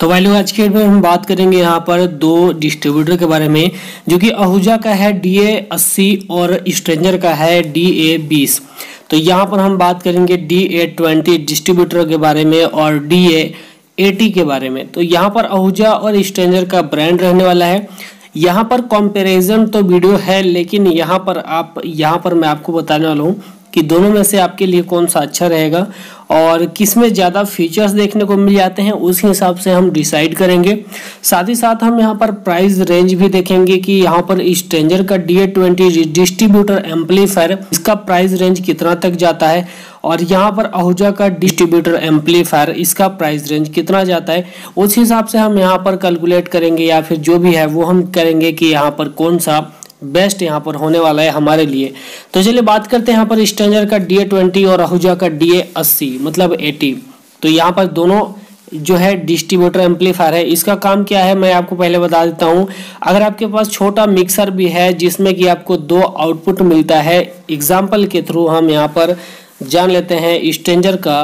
तो भाई लोग, आज के वीडियो में हम बात करेंगे यहाँ पर दो डिस्ट्रीब्यूटर के बारे में, जो कि आहूजा का है DA80 और स्ट्रेंजर का है DA20। तो यहाँ पर हम बात करेंगे DA20 डिस्ट्रीब्यूटर के बारे में और DA80 के बारे में। तो यहाँ पर आहूजा और स्ट्रेंजर का ब्रांड रहने वाला है। यहाँ पर कंपैरिजन तो वीडियो है, लेकिन यहाँ पर मैं आपको बताने वाला हूँ कि दोनों में से आपके लिए कौन सा अच्छा रहेगा और किस में ज़्यादा फीचर्स देखने को मिल जाते हैं, उस हिसाब से हम डिसाइड करेंगे। साथ ही साथ हम यहाँ पर प्राइस रेंज भी देखेंगे कि यहाँ पर स्ट्रेंजर का DA20 डिस्ट्रीब्यूटर एम्पलीफायर, इसका प्राइस रेंज कितना तक जाता है, और यहाँ पर आहूजा का डिस्ट्रीब्यूटर एम्पलीफायर, इसका प्राइस रेंज कितना जाता है। उस हिसाब से हम यहाँ पर कैलकुलेट करेंगे, या फिर जो भी है वो हम करेंगे कि यहाँ पर कौन सा बेस्ट यहाँ पर होने वाला है हमारे लिए। तो चलिए बात करते हैं यहाँ पर स्ट्रेंजर का DA20 और आहूजा का DA80 मतलब 80। तो यहाँ पर दोनों जो है डिस्ट्रीब्यूटर एम्पलीफायर है, इसका काम क्या है मैं आपको पहले बता देता हूँ। अगर आपके पास छोटा मिक्सर भी है जिसमें कि आपको दो आउटपुट मिलता है, एग्जाम्पल के थ्रू हम यहाँ पर जान लेते हैं स्ट्रेंजर का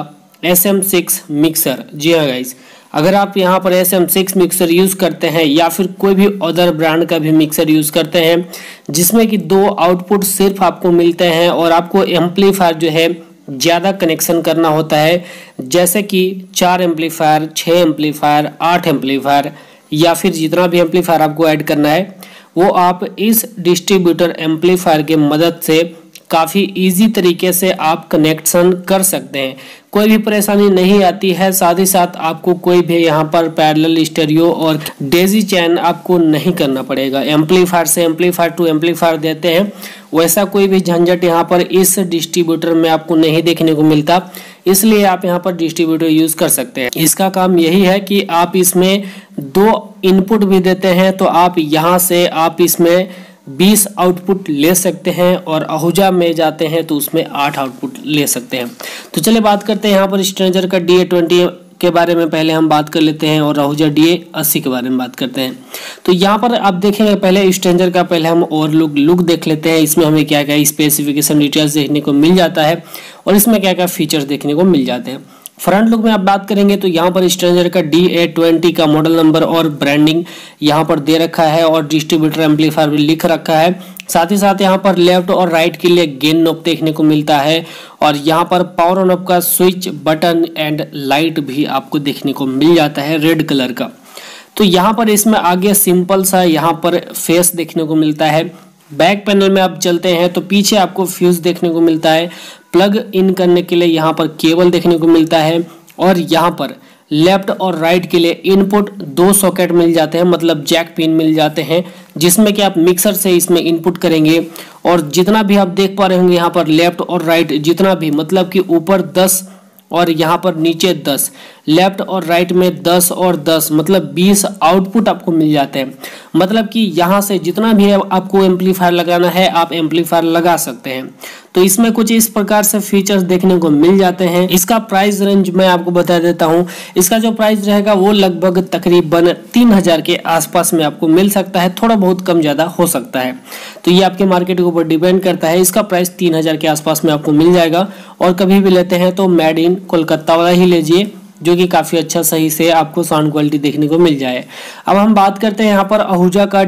SM6 मिक्सर। जी हाँ गाइस, अगर आप यहाँ पर SM6 मिक्सर यूज़ करते हैं या फिर कोई भी अदर ब्रांड का भी मिक्सर यूज़ करते हैं जिसमें कि दो आउटपुट सिर्फ आपको मिलते हैं और आपको एम्पलीफायर जो है ज़्यादा कनेक्शन करना होता है, जैसे कि 4 एम्पलीफायर, 6 एम्पलीफायर, 8 एम्पलीफायर, या फिर जितना भी एम्पलीफायर आपको ऐड करना है वो आप इस डिस्ट्रीब्यूटर एम्पलीफायर के मदद से काफ़ी इजी तरीके से आप कनेक्शन कर सकते हैं। कोई भी परेशानी नहीं आती है। साथ ही साथ आपको कोई भी यहाँ पर पैरेलल स्टीरियो और डेजी चैन आपको नहीं करना पड़ेगा। एम्पलीफायर से एम्पलीफायर टू एम्पलीफायर देते हैं, वैसा कोई भी झंझट यहाँ पर इस डिस्ट्रीब्यूटर में आपको नहीं देखने को मिलता, इसलिए आप यहाँ पर डिस्ट्रीब्यूटर यूज़ कर सकते हैं। इसका काम यही है कि आप इसमें 2 इनपुट भी देते हैं, तो आप यहाँ से आप इसमें 20 आउटपुट ले सकते हैं, और आहूजा में जाते हैं तो उसमें 8 आउटपुट ले सकते हैं। तो चलिए बात करते हैं यहाँ पर स्ट्रेंजर का DA20 के बारे में पहले हम बात कर लेते हैं, और आहूजा DA80 के बारे में बात करते हैं। तो यहाँ पर आप देखेंगे पहले स्ट्रेंजर का पहले हम और लुक देख लेते हैं। इसमें हमें क्या क्या स्पेसिफिकेशन डिटेल्स देखने को मिल जाता है और इसमें क्या क्या फीचर्स देखने को मिल जाते हैं। फ्रंट लुक में आप बात करेंगे तो यहाँ पर स्ट्रेंजर का DA20 का मॉडल नंबर और ब्रांडिंग यहाँ पर दे रखा है, और डिस्ट्रीब्यूटर एम्पलीफायर भी लिख रखा है। साथ ही साथ यहाँ पर लेफ्ट और राइट के लिए गेन नॉब देखने को मिलता है, और यहाँ पर पावर ऑन ऑफ का स्विच, बटन एंड लाइट भी आपको देखने को मिल जाता है रेड कलर का। तो यहाँ पर इसमें आगे सिंपल सा यहाँ पर फेस देखने को मिलता है। बैक पैनल में आप चलते हैं तो पीछे आपको फ्यूज देखने को मिलता है, प्लग इन करने के लिए यहाँ पर केबल देखने को मिलता है, और यहाँ पर लेफ्ट और राइट के लिए इनपुट 2 सॉकेट मिल जाते हैं, मतलब जैक पिन मिल जाते हैं, जिसमें कि आप मिक्सर से इसमें इनपुट करेंगे। और जितना भी आप देख पा रहे होंगे यहाँ पर लेफ्ट और राइट जितना भी, मतलब कि ऊपर 10 और यहाँ पर नीचे 10, लेफ्ट और राइट में 10 और 10 मतलब 20 आउटपुट आपको मिल जाते हैं। मतलब कि यहाँ से जितना भी आपको एम्पलीफायर लगाना है आप एम्पलीफायर लगा सकते हैं। तो इसमें कुछ इस प्रकार से फीचर्स देखने को मिल जाते हैं। इसका प्राइस रेंज मैं आपको बता देता हूँ। इसका जो प्राइस रहेगा वो लगभग तकरीबन 3000 के आसपास में आपको मिल सकता है, थोड़ा बहुत कम ज़्यादा हो सकता है। तो ये आपके मार्केट के ऊपर डिपेंड करता है। इसका प्राइस 3000 के आसपास में आपको मिल जाएगा, और कभी भी लेते हैं तो मेड इन कोलकाता वाला ही लीजिए, जो कि काफ़ी अच्छा सही से आपको साउंड क्वालिटी देखने को मिल जाए। अब हम बात करते हैं यहाँ पर आहूजा का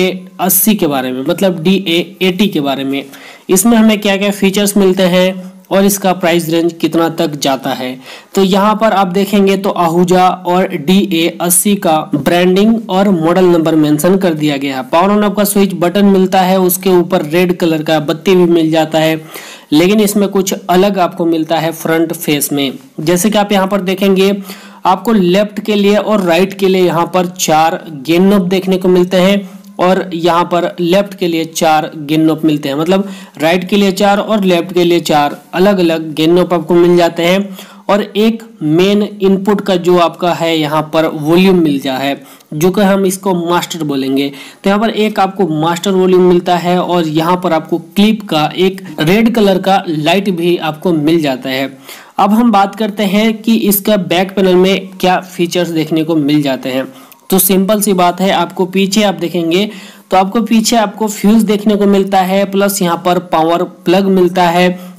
DA80 के बारे में, मतलब DA80 के बारे में। इसमें हमें क्या क्या फीचर्स मिलते हैं और इसका प्राइस रेंज कितना तक जाता है। तो यहाँ पर आप देखेंगे तो आहूजा और DA80 का ब्रांडिंग और मॉडल नंबर मेंशन कर दिया गया है। पावर ऑन ऑफ का स्विच बटन मिलता है, उसके ऊपर रेड कलर का बत्ती भी मिल जाता है, लेकिन इसमें कुछ अलग आपको मिलता है फ्रंट फेस में। जैसे कि आप यहाँ पर देखेंगे आपको लेफ्ट के लिए और राइट के लिए यहाँ पर 4 गेन नॉब देखने को मिलते हैं, और यहाँ पर लेफ्ट के लिए 4 गेन नॉब मिलते हैं, मतलब राइट के लिए 4 और लेफ्ट के लिए 4 अलग अलग गेन नॉब आपको मिल जाते हैं। और एक मेन इनपुट का जो आपका है यहाँ पर वॉल्यूम मिल जा है, जो कि हम इसको मास्टर बोलेंगे। तो यहाँ पर एक आपको मास्टर वॉल्यूम मिलता है, और यहाँ पर आपको क्लिप का एक रेड कलर का लाइट भी आपको मिल जाता है। अब हम बात करते हैं कि इसका बैक पैनल में क्या फीचर्स देखने को मिल जाते हैं। तो सिंपल सी बात है, आपको पीछे आप देखेंगे तो आपको पीछे आपको फ्यूज देखने को मिलता है, प्लस यहाँ पर पावर प्लग मिलता है,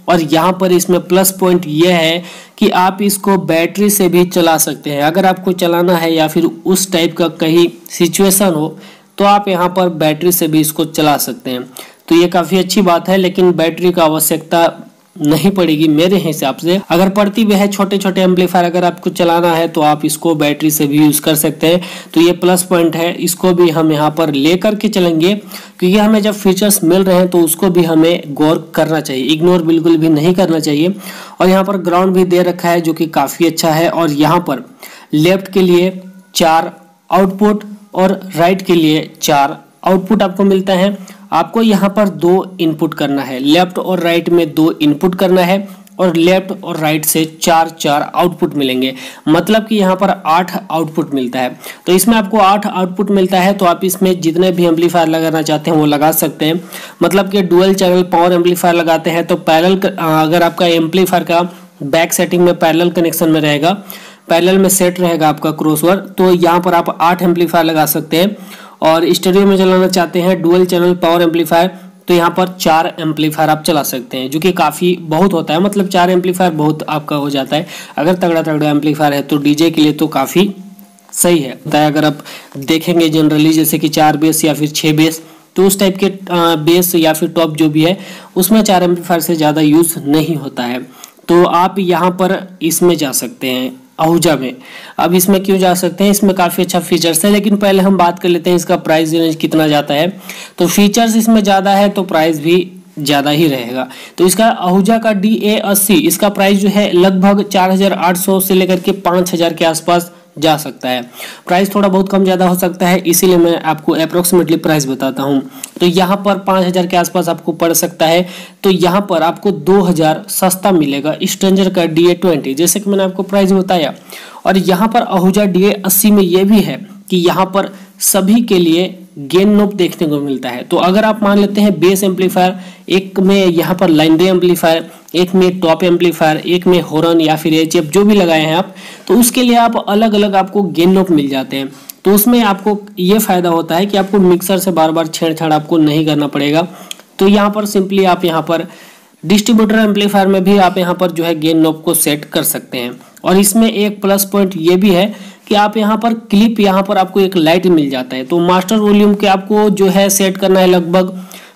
और यहाँ पर इसमें प्लस पॉइंट ये है कि आप इसको बैटरी से भी चला सकते हैं। अगर आपको चलाना है या फिर उस टाइप का कहीं सिचुएशन हो तो आप यहाँ पर बैटरी से भी इसको चला सकते हैं। तो ये काफ़ी अच्छी बात है, लेकिन बैटरी का आवश्यकता नहीं पड़ेगी मेरे हिसाब से। अगर पड़ती भी है छोटे छोटे एम्पलीफायर अगर आपको चलाना है तो आप इसको बैटरी से भी यूज़ कर सकते हैं। तो ये प्लस पॉइंट है, इसको भी हम यहाँ पर ले करके चलेंगे, क्योंकि हमें जब फीचर्स मिल रहे हैं तो उसको भी हमें गौर करना चाहिए, इग्नोर बिल्कुल भी नहीं करना चाहिए। और यहाँ पर ग्राउंड भी दे रखा है जो कि काफ़ी अच्छा है। और यहाँ पर लेफ्ट के लिए 4 आउटपुट और राइट के लिए 4 आउटपुट आपको मिलता है। आपको यहाँ पर 2 इनपुट करना है, लेफ्ट और राइट में 2 इनपुट करना है और लेफ्ट और राइट से 4 आउटपुट मिलेंगे, मतलब कि यहाँ पर 8 आउटपुट मिलता है। तो इसमें आपको 8 आउटपुट मिलता है, तो आप इसमें जितने भी एम्पलीफायर लगाना चाहते हैं वो लगा सकते हैं। मतलब कि डुअल चैनल पावर एम्पलीफायर लगाते हैं तो पैरेलल, अगर आपका एम्पलीफायर का बैक सेटिंग में पैरेलल कनेक्शन में रहेगा, पैरेलल में सेट रहेगा आपका क्रॉसओवर, तो यहाँ पर आप 8 एम्पलीफायर लगा सकते हैं। और स्टूडियो में चलाना चाहते हैं डुअल चैनल पावर एम्पलीफायर तो यहाँ पर 4 एम्पलीफायर आप चला सकते हैं, जो कि काफ़ी बहुत होता है। मतलब 4 एम्पलीफायर बहुत आपका हो जाता है। अगर तगड़ा तगड़ा एम्पलीफायर है तो डीजे के लिए तो काफ़ी सही है। अगर आप देखेंगे जनरली जैसे कि 4 बेस या फिर 6 बेस, तो उस टाइप के बेस या फिर टॉप जो भी है उसमें 4 एम्पलीफायर से ज़्यादा यूज़ नहीं होता है। तो आप यहाँ पर इसमें जा सकते हैं आहूजा में। अब इसमें क्यों जा सकते हैं, इसमें काफ़ी अच्छा फीचर्स है, लेकिन पहले हम बात कर लेते हैं इसका प्राइस रेंज कितना जाता है। तो फीचर्स इसमें ज़्यादा है तो प्राइस भी ज़्यादा ही रहेगा। तो इसका आहूजा का DA80 इसका प्राइस जो है लगभग 4800 से लेकर के 5000 के आसपास जा सकता है। प्राइस थोड़ा बहुत कम ज़्यादा हो सकता है, इसीलिए मैं आपको अप्रोक्सीमेटली प्राइस बताता हूँ। तो यहाँ पर 5000 के आसपास आपको पड़ सकता है। तो यहाँ पर आपको 2000 सस्ता मिलेगा स्ट्रेंजर का DA20, जैसे कि मैंने आपको प्राइस बताया। और यहाँ पर आहूजा DA80 में ये भी है कि यहाँ पर सभी के लिए गेन नोब देखने को मिलता है। तो अगर आप मान लेते हैं बेस एम्पलीफायर, एक में यहाँ पर लाइन डे एम्पलीफायर, एक में टॉप एम्पलीफायर, एक में हॉर्न या फिर HF जो भी लगाए हैं आप, तो उसके लिए आप अलग अलग आपको गेन नोब मिल जाते हैं। तो उसमें आपको ये फायदा होता है कि आपको मिक्सर से बार बार छेड़छाड़ आपको नहीं करना पड़ेगा। तो यहाँ पर सिंपली आप यहाँ पर डिस्ट्रीब्यूटर एम्पलीफायर में भी आप यहाँ पर जो है गेन नोब को सेट कर सकते हैं। और इसमें एक प्लस पॉइंट ये भी है कि आप यहाँ पर क्लिप, यहाँ पर आपको एक लाइट मिल जाता है। तो मास्टर वॉल्यूम के आपको जो है सेट करना है लगभग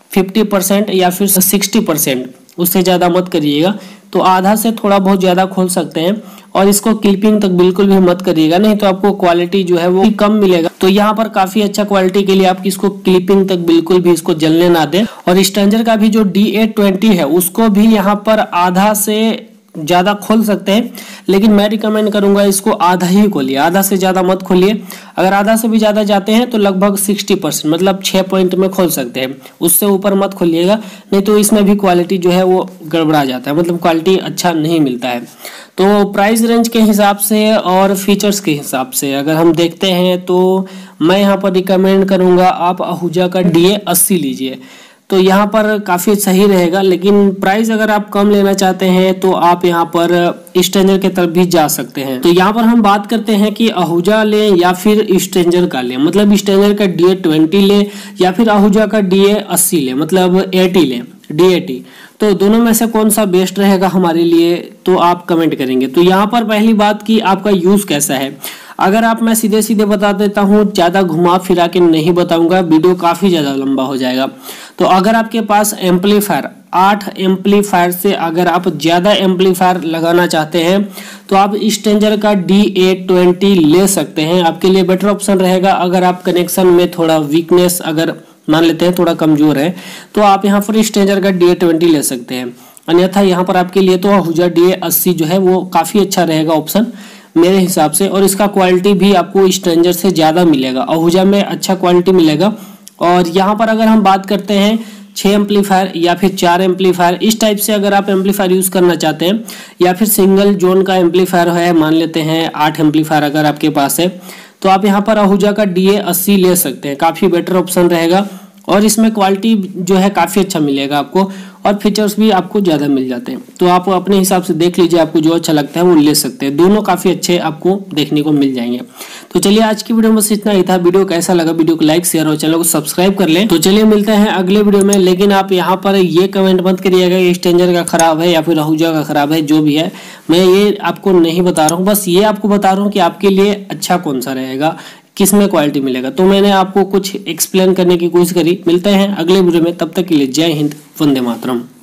50% या फिर 60%, उससे ज़्यादा मत करिएगा। तो आधा से थोड़ा बहुत ज़्यादा खोल सकते हैं। और इसको क्लिपिंग तक बिल्कुल भी मत करिएगा, नहीं तो आपको क्वालिटी जो है वो कम मिलेगा। तो यहाँ पर काफ़ी अच्छा क्वालिटी के लिए आप इसको क्लिपिंग तक बिल्कुल भी इसको जलने ना दें। और स्ट्रेंजर का भी जो DA20 है उसको भी यहाँ पर आधा से ज़्यादा खोल सकते हैं, लेकिन मैं रिकमेंड करूंगा इसको आधा ही खोलिए, आधा से ज़्यादा मत खोलिए। अगर आधा से भी ज़्यादा जाते हैं तो लगभग 60%, मतलब 6 पॉइंट में खोल सकते हैं, उससे ऊपर मत खोलिएगा, नहीं तो इसमें भी क्वालिटी जो है वो गड़बड़ा जाता है, मतलब क्वालिटी अच्छा नहीं मिलता है। तो प्राइस रेंज के हिसाब से और फीचर्स के हिसाब से अगर हम देखते हैं तो मैं यहाँ पर रिकमेंड करूँगा आप आहूजा का DA80 लीजिए। तो यहाँ पर काफ़ी सही रहेगा, लेकिन प्राइस अगर आप कम लेना चाहते हैं तो आप यहाँ पर स्ट्रेंजर के तरफ भी जा सकते हैं। तो यहाँ पर हम बात करते हैं कि आहूजा लें या फिर स्ट्रेंजर का लें, मतलब स्ट्रेंजर का DA20 लें या फिर आहूजा का DA80 लें, मतलब 80 लें, DA80। तो दोनों में से कौन सा बेस्ट रहेगा हमारे लिए, तो आप कमेंट करेंगे। तो यहाँ पर पहली बात कि आपका यूज़ कैसा है। अगर आप, मैं सीधे सीधे बता देता हूँ, ज़्यादा घुमा फिरा के नहीं बताऊंगा, वीडियो काफ़ी ज़्यादा लंबा हो जाएगा। तो अगर आपके पास एम्पलीफायर 8 एम्पलीफायर से अगर आप ज़्यादा एम्पलीफायर लगाना चाहते हैं तो आप स्ट्रेंजर का DA20 ले सकते हैं, आपके लिए बेटर ऑप्शन रहेगा। अगर आप कनेक्शन में थोड़ा वीकनेस अगर मान लेते हैं, थोड़ा कमज़ोर है, तो आप यहाँ पर स्ट्रेंजर का DA20 ले सकते हैं। अन्यथा यहाँ पर आपके लिए तो आहूजा DA80 जो है वो काफ़ी अच्छा रहेगा ऑप्शन मेरे हिसाब से। और इसका क्वालिटी भी आपको स्ट्रेंजर से ज़्यादा मिलेगा, आहूजा में अच्छा क्वालिटी मिलेगा। और यहाँ पर अगर हम बात करते हैं 6 एम्पलीफायर या फिर 4 एम्पलीफायर, इस टाइप से अगर आप एम्पलीफायर यूज़ करना चाहते हैं, या फिर सिंगल जोन का एम्पलीफायर है, मान लेते हैं 8 एम्पलीफायर अगर आपके पास है, तो आप यहाँ पर आहूजा का DA80 ले सकते हैं, काफ़ी बेटर ऑप्शन रहेगा। और इसमें क्वालिटी जो है काफ़ी अच्छा मिलेगा आपको। और फीचर्स भी आपको ज़्यादा मिल जाते हैं। तो आप अपने हिसाब से देख लीजिए, आपको जो अच्छा लगता है वो ले सकते हैं। दोनों काफ़ी अच्छे आपको देखने को मिल जाएंगे। तो चलिए आज की वीडियो में बस इतना ही था। वीडियो कैसा लगा, वीडियो को लाइक शेयर और चैनल को सब्सक्राइब कर लें। तो चलिए मिलते हैं अगले वीडियो में। लेकिन आप यहाँ पर ये कमेंट मत करिएगा कि स्ट्रेंजर का खराब है या फिर आहूजा का खराब है। जो भी है मैं ये आपको नहीं बता रहा हूँ, बस ये आपको बता रहा हूँ कि आपके लिए अच्छा कौन सा रहेगा, किस में क्वालिटी मिलेगा। तो मैंने आपको कुछ एक्सप्लेन करने की कोशिश करी। मिलते हैं अगले वीडियो में, तब तक के लिए जय हिंद, वंदे मातरम।